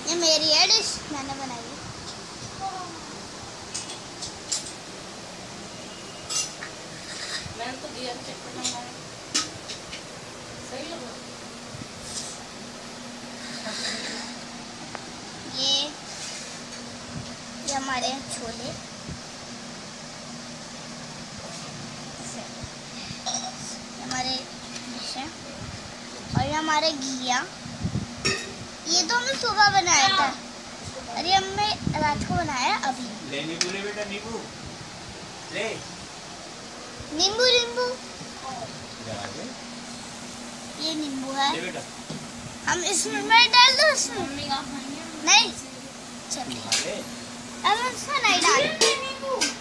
ये मेरी है डिश, मैंने बनाई है। मैंने तो दिया चटपटा बनाया, सही लगा। ये हमारे छोले, हमारे डिश है, और ये हमारे घिया। ये तो हमने सुबह बनाया था, अरे हमने रात को बनाया अभी। ले नींबू ले बेटा, नींबू ले, नींबू नींबू ये नींबू है, ले बेटा। हम इसमें मैं डाल दो इसमें, नहीं चलिए अब इसमें नहीं डाल।